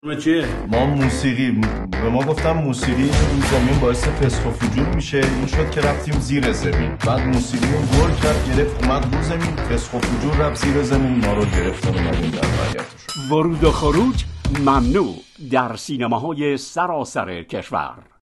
چیه؟ ما موسیقی به ما گفتم موسیقی رو زمین باعث فسق و فجور میشه. این شد که رفتیم زیر زمین، بعد موسیقی رو گل کرد گرفت اومد رو زمین، فسق و فجور رفت زیر زمین، ما رو گرفت و اومدیم در برگردش. ورود و خروج ممنوع در سینماهای سراسر کشور.